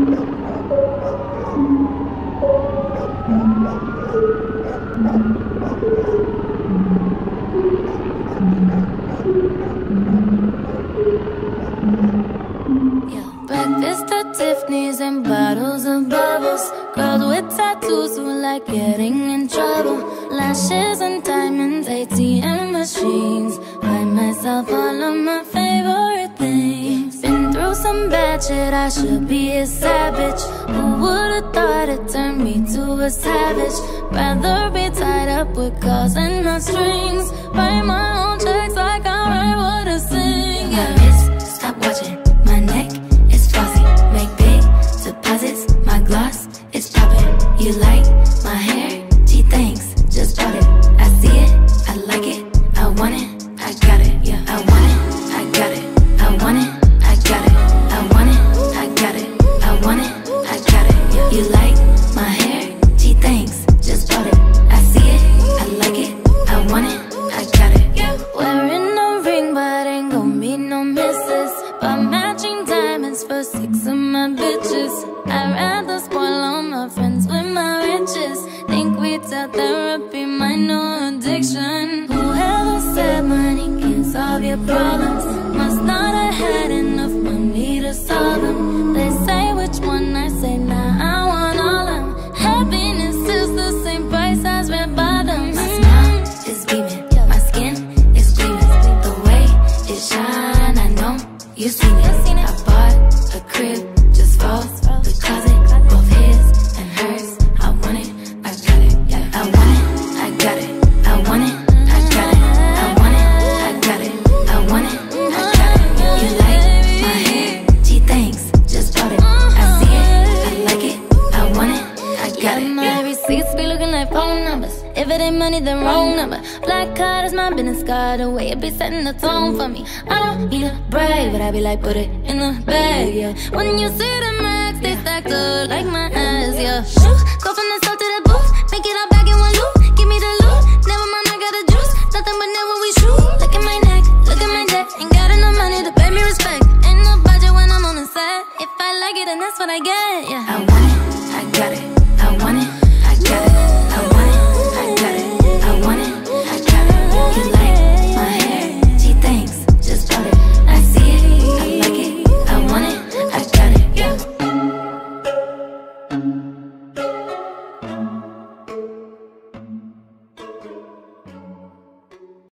Breakfast at Tiffany's and bottles of bubbles. Girls with tattoos who like getting in trouble. Lashes and diamonds, ATM machines. Buy myself all of my favorite things. Been through some bad shit, I should be a savage. Who would've thought it turned me to a savage? Rather be tied up with calls and not strings. Write my own checks like I write what I sing. Yeah. My wrist, stop watching. My neck is flossy. Make big deposits. My gloss is poppin'. You like my hair? Gee, thanks. Just bought it. I see it. I like it. I want it. I got it. Yeah. I want it. I got it. I want it. I got it. I want it. I got it. I want it. I got it. Yeah. You like my hair? Gee, thanks. Just bought it. I see it. I like it. I want it. I got it. Yeah. Wearing a ring, but ain't gon' be no misses. But matching diamonds for 6 of my bitches. I'd rather spoil all my friends with my riches. Think retail therapy, my new addiction. Whoever said money can't solve your problems must not have had enough money to solve them. They say which one, I say nah, I want all of them. Happiness is the same price as red bottoms. My smile is beaming. My skin is gleaming. The way it shine, I know you seen it. I bought a crib just for the closet, both his and hers. I want it, I got it. Yeah. I want it, I got it. I want it, I got it. I want it, I got it. I want it, I got it. You like my hair? Gee, thanks. Just bought it. I see it, I like it. I want it, I got it. My receipts be looking like phone numbers. If it ain't money, then wrong number. Black card is my business card. The way it be setting the tone for me. I don't need a brag, but I be like, put it in the bag, yeah. When you see the max, they stacked up like my ass, yeah. Shoo, go from the south to the booth. Make it all back in one loop. Give me the loot. Never mind, I got the juice. Nothing but never we